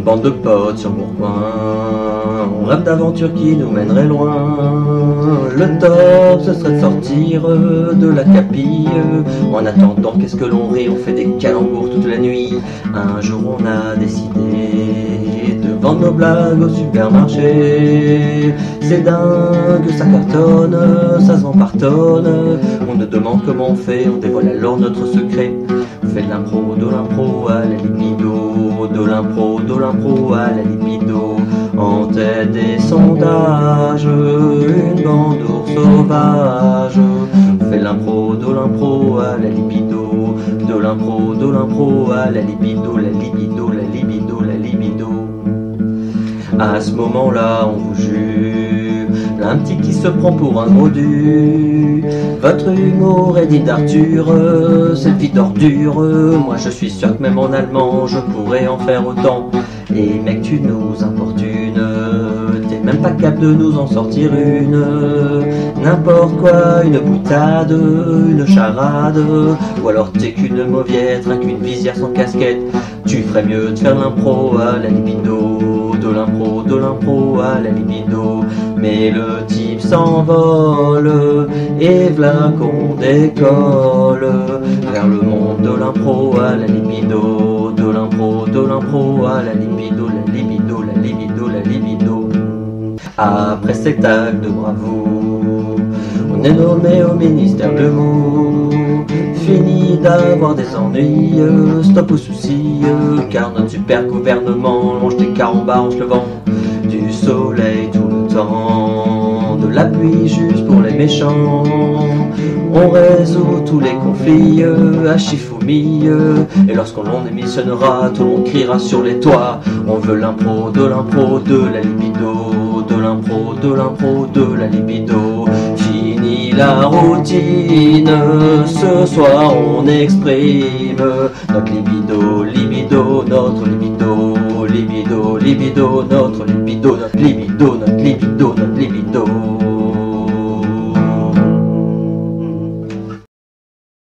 bande de potes sur Bourgoin, on rêve d'aventures qui nous mèneraient loin. Le top, ce serait de sortir de la capille. En attendant, qu'est-ce que l'on rit, on fait des calembours toute la nuit. Un jour on a décidé de vendre nos blagues au supermarché. C'est dingue, ça cartonne, ça se vend par tonnes. On nous demande comment on fait, on dévoile alors notre secret. On fait de l'impro à la libido, de l'impro à la libido. En tête des sondages, une bande d'ours sauvages. On fait de l'impro à la libido, de l'impro à la libido, la libido, la libido, la libido. À ce moment-là, on vous jure, un petit qui se prend pour un gros dur. Votre humour est dit d'Arthur, cette vie d'ordure. Moi je suis sûr que même en allemand, je pourrais en faire autant. Et mec, tu nous importunes, t'es même pas capable de nous en sortir une. N'importe quoi, une boutade, une charade. Ou alors t'es qu'une mauviette, rien qu'une visière sans casquette. Tu ferais mieux de faire l'impro à la libido, de l'impro à la libido. Mais le type s'envole, et v'là qu'on décolle vers le monde de l'impro à la libido, de l'impro à la libido, la libido, la libido, la libido. Après cet acte de bravoure, on est nommé au ministère de l'humour. Fini d'avoir des ennuis, stop aux soucis, car notre super gouvernement mange des carambars en se levant. Du soleil tout le temps, de la pluie juste pour les méchants. On résout tous les conflits à Shifumi, et lorsqu'on l'on émissionnera, tout le monde criera sur les toits. On veut l'impro, de la libido, de l'impro, de la libido. Fini la routine, ce soir on exprime notre libido, libido, notre libido, libido, libido, notre libido, notre libido, notre libido, notre libido.